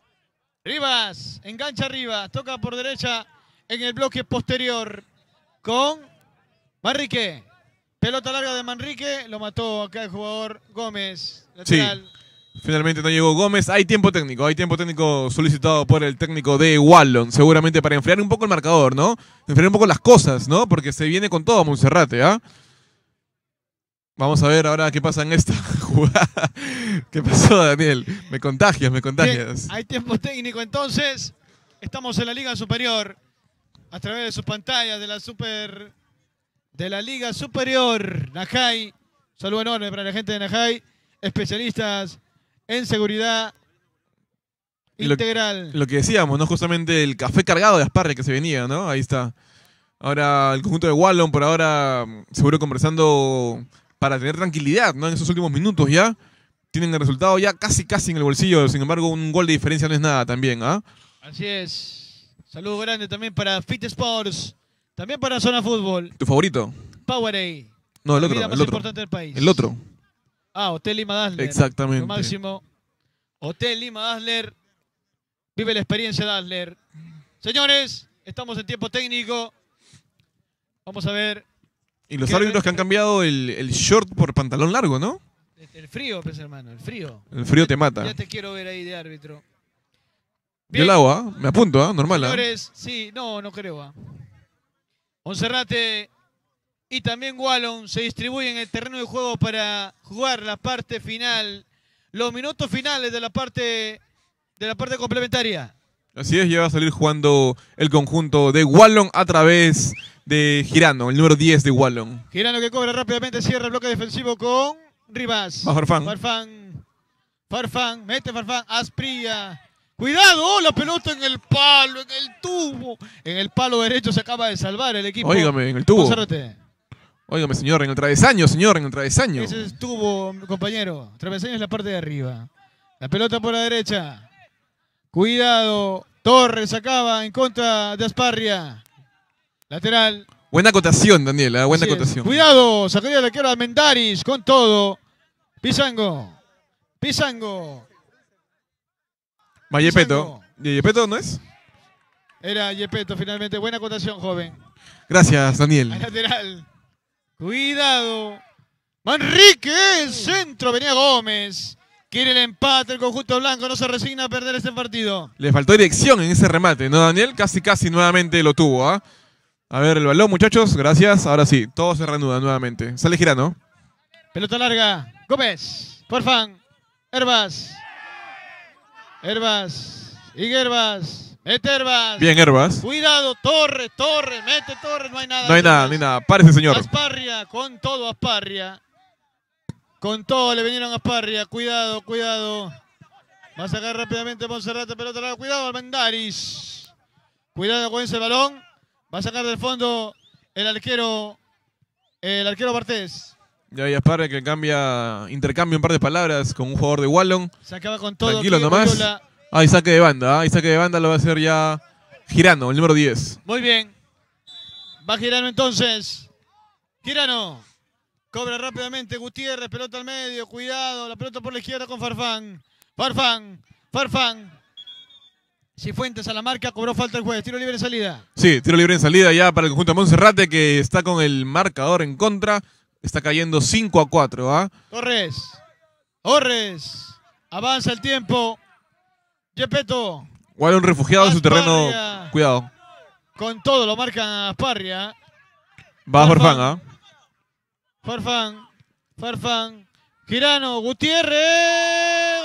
Rivas. Engancha Rivas. Toca por derecha en el bloque posterior con Manrique. Pelota larga de Manrique. Lo mató acá el jugador Gómez. Lateral. Sí. Finalmente no llegó Gómez. Hay tiempo técnico solicitado por el técnico de Wallon, seguramente para enfriar un poco el marcador, ¿no? Enfriar un poco las cosas, ¿no? Porque se viene con todo Monserrate, ¿ah? Vamos a ver ahora qué pasa en esta jugada. ¿Qué pasó, Daniel? Me contagias. Bien, hay tiempo técnico entonces. Estamos en la Liga Superior. A través de sus pantallas de la Liga Superior. Najay. Saludo enorme para la gente de Najay. Especialistas en seguridad integral. Lo que decíamos, ¿no? Justamente el café cargado de Asparria que se venía, ¿no? Ahí está. Ahora el conjunto de Wallon por ahora seguro conversando para tener tranquilidad, ¿no? En esos últimos minutos ya. Tienen el resultado ya casi en el bolsillo. Sin embargo, un gol de diferencia no es nada también, ¿ah? Así es. Saludo grande también para Fit Sports. También para Zona Fútbol. ¿Tu favorito? Powerade. No, el La otro. vida más importante del país. El otro. Ah, Hotel Lima Dazzler. Exactamente. Lo máximo. Hotel Lima Dazzler. Vive la experiencia Dazzler. Señores, estamos en tiempo técnico. Vamos a ver. Y los árbitros que han cambiado el short por pantalón largo, ¿no? El frío, pues, hermano, el frío. El frío te mata. Ya te quiero ver ahí de árbitro. Yo la hago, ¿ah? Me apunto, ¿ah? Normal, ¿ah? Señores, sí, no creo, ¿ah? Monserrate y también Wallon se distribuyen el terreno de juego para jugar la parte final, los minutos finales de la parte complementaria. Así es, ya va a salir jugando el conjunto de Wallon a través de Girano, el número 10 de Wallon. Girano que cobra rápidamente, cierra el bloque defensivo con Rivas. Va Farfán. Farfán, mete Farfán, Asprilla. Cuidado, la pelota en el palo, en el tubo. En el palo derecho se acaba de salvar el equipo. Óigame, en el tubo. Monserrate. Óigame, señor, en el travesaño, señor, en el travesaño. Ese es tubo, compañero. Travesaño es la parte de arriba. La pelota por la derecha. Cuidado. Torres acaba en contra de Asparria. Lateral. Buena acotación, Daniel, buena Así es. acotación. Cuidado, sacudida de arquero Almendaris con todo. Pizango. Pizango. Va Yepeto. ¿Yepeto no es? Era Yepeto finalmente. Buena acotación, joven. Gracias, Daniel. Al lateral. Cuidado. Manrique, centro. Venía Gómez. Quiere el empate el conjunto blanco. No se resigna a perder este partido. Le faltó dirección en ese remate, ¿no, Daniel? Casi nuevamente lo tuvo, ¿ah? A ver el balón, muchachos. Gracias. Ahora sí, todo se reanuda nuevamente. Sale Girano. Pelota larga. Gómez. Farfán. Herbas. Herbas. Y Herbas. Mete Herbas. Bien, Herbas. Cuidado, Torres. Mete Torres. No hay nada. No hay nada, no hay nada. Párese, señor. Asparria. Con todo Asparria. Con todo le vinieron a Asparria. Cuidado. Va a sacar rápidamente Monserrate. Pelota larga. Cuidado, Almendaris. Cuidado con ese balón. Va a sacar del fondo el arquero Bartés. Ya hay Asparria que intercambia un par de palabras con un jugador de Wallon. Se acaba con todo. Tranquilo nomás. Loyola. Hay saque de banda. Hay saque de banda, lo va a hacer ya Girano, el número 10. Muy bien. Va Girano entonces. Girano. Cobra rápidamente Gutiérrez. Pelota al medio. Cuidado. La pelota por la izquierda con Farfán. Farfán. Cifuentes a la marca. Cobró falta el juez. Tiro libre en salida. Sí, tiro libre en salida ya para el conjunto de Monserrate, que está con el marcador en contra. Está cayendo 5-4, ¿ah? Torres. Avanza el tiempo. Yepeto. Wallon refugiado en su terreno. Cuidado. Con todo lo marcan a Asparria. Va Farfán, ¿ah? Farfán. Girano. Gutiérrez.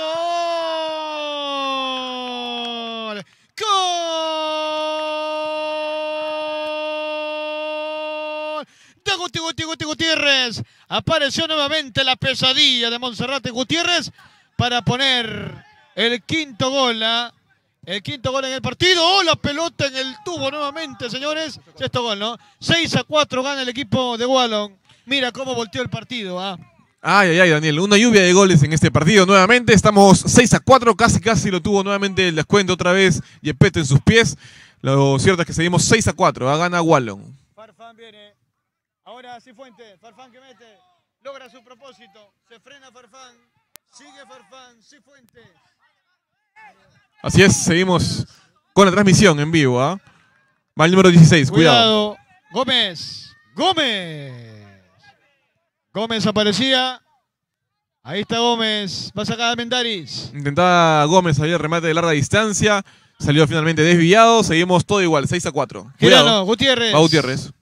¡Gol! De Guti Gutiérrez. Apareció nuevamente la pesadilla de Monserrate Gutiérrez para poner el quinto gol. El quinto gol en el partido. ¡Oh, la pelota en el tubo nuevamente, señores! Sexto gol, ¿no? 6-4 gana el equipo de Wallon. Mira cómo volteó el partido, ¿ah? Ay, Daniel, una lluvia de goles en este partido nuevamente. Estamos 6-4, casi lo tuvo nuevamente el descuento otra vez. Yepeto en sus pies. Lo cierto es que seguimos 6-4, gana Wallon. Farfán viene. Ahora Cifuentes. Farfán que mete. Logra su propósito. Se frena Farfán. Sigue Farfán. Cifuentes. Así es, seguimos con la transmisión en vivo, ¿ah? Va el número 16, cuidado. Gómez aparecía. Ahí está Gómez. Va a sacar a Almendaris. Intentaba Gómez ahí el remate de larga distancia. Salió finalmente desviado. Seguimos todo igual, 6-4. Girano, Gutiérrez. Va Gutiérrez.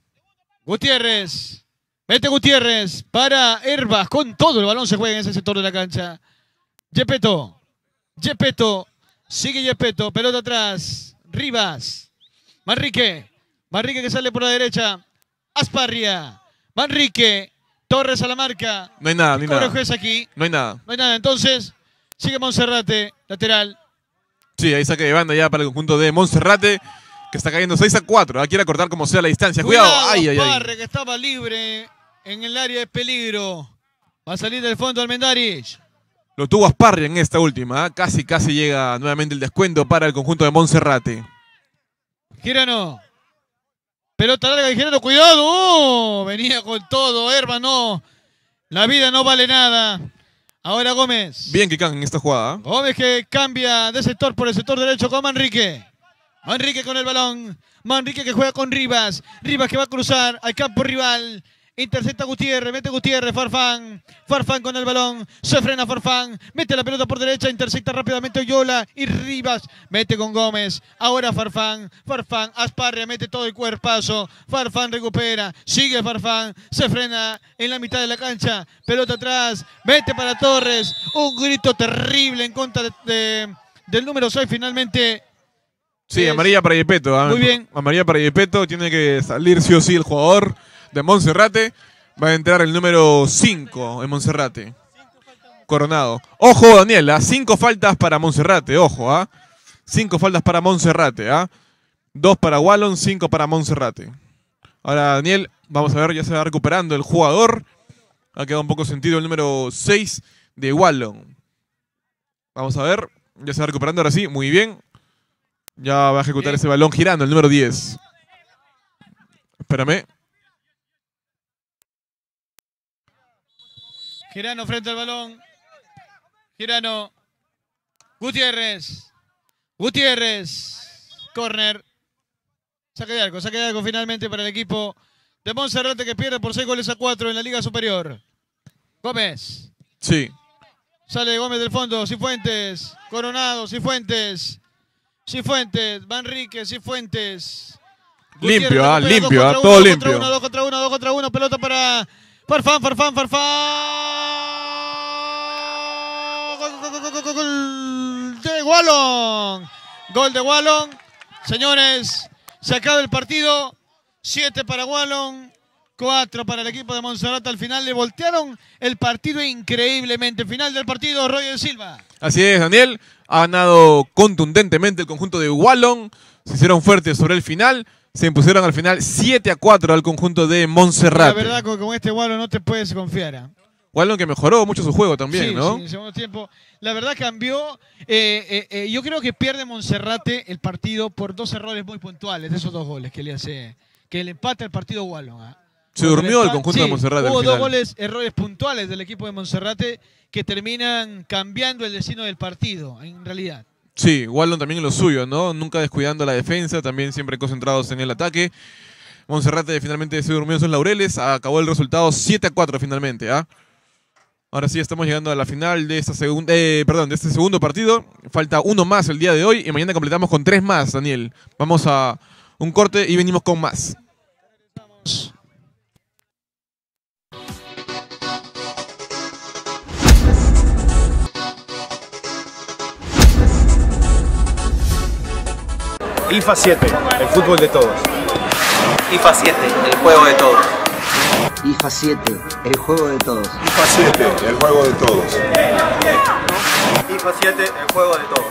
Mete Gutiérrez para Herbas. Con todo el balón se juega en ese sector de la cancha. Yepeto. Sigue Yepeto. Pelota atrás. Rivas. Manrique que sale por la derecha. Asparria. Manrique. Torres a la marca. No hay nada, ni nada. Juez aquí. No hay nada. Entonces, sigue Monserrate. Lateral. Sí, ahí saque de banda ya para el conjunto de Monserrate, que está cayendo 6-4. Quiere cortar como sea la distancia. Cuidado. Ay. Que estaba libre en el área de peligro. Va a salir del fondo Almendaris. Lo tuvo Asparria en esta última. Casi llega nuevamente el descuento para el conjunto de Monserrate. Girano. Pelota larga de Girano. ¡Cuidado! ¡Oh! Venía con todo, hermano. La vida no vale nada. Ahora Gómez. Bien Kikán en esta jugada. Gómez que cambia de sector por el sector derecho con Manrique. Manrique con el balón. Manrique que juega con Rivas. Rivas que va a cruzar al campo rival. Intercepta Gutiérrez, mete Gutiérrez, Farfán con el balón, se frena Farfán, mete la pelota por derecha, intercepta rápidamente Oyola y Rivas, mete con Gómez, ahora Farfán, Asparria, mete todo el cuerpazo, Farfán recupera, sigue Farfán, se frena en la mitad de la cancha, pelota atrás, mete para Torres, un grito terrible en contra del número 6 finalmente. Sí, amarilla para Yepeto. Muy bien. Amarilla para Yepeto, tiene que salir sí o sí el jugador de Monserrate. Va a entrar el número 5 en Monserrate. Coronado. Ojo, Daniel, 5 faltas para Monserrate, ojo, 5 faltas para Monserrate, ¿ah? 2 para Wallon, 5 para Monserrate. Ahora, Daniel, vamos a ver, ya se va recuperando el jugador. Ha quedado un poco sentido el número 6 de Wallon. Vamos a ver, ya se va recuperando ahora sí, muy bien. Ya va a ejecutar ese balón girando, el número 10. Espérame. Girano frente al balón. Girano. Gutiérrez. Corner. Saque de arco finalmente para el equipo de Monserrate, que pierde por 6-4 en la Liga Superior. Gómez. Sí. Sale Gómez del fondo. Cifuentes. Coronado. Cifuentes. Manrique. Cifuentes. Limpio, limpio, todo limpio. 2 contra 1. Pelota para Farfán. Gol de Wallon. Señores, se acaba el partido. 7 para Wallon, 4 para el equipo de Monserrate. Al final le voltearon el partido increíblemente. Final del partido, Roger Silva. Así es, Daniel. Ha ganado contundentemente el conjunto de Wallon. Se hicieron fuertes sobre el final. Se impusieron al final 7-4 al conjunto de Monserrate. La verdad, con este Wallon no te puedes confiar, ¿eh? Wallon que mejoró mucho su juego también, sí, ¿no? Sí, en el segundo tiempo. La verdad cambió. Yo creo que pierde Monserrate el partido por 2 errores muy puntuales de esos 2 goles que le hace, que le empata el partido Wallon, ¿eh? Se durmió el conjunto de Monserrate. Hubo 2 errores puntuales del equipo de Monserrate que terminan cambiando el destino del partido, en realidad. Sí, Wallon también en lo suyo, ¿no? Nunca descuidando la defensa, también siempre concentrados en el ataque. Monserrate finalmente se durmió en sus laureles, acabó el resultado 7-4 finalmente, ¿ah? Ahora sí estamos llegando a la final de esta de este segundo partido. Falta 1 más el día de hoy y mañana completamos con 3 más, Daniel. Vamos a un corte y venimos con más. IFA 7, el fútbol de todos. IFA 7, el juego de todos. IFA 7, el juego de todos. IFA 7, el juego de todos. IFA 7, el juego de todos.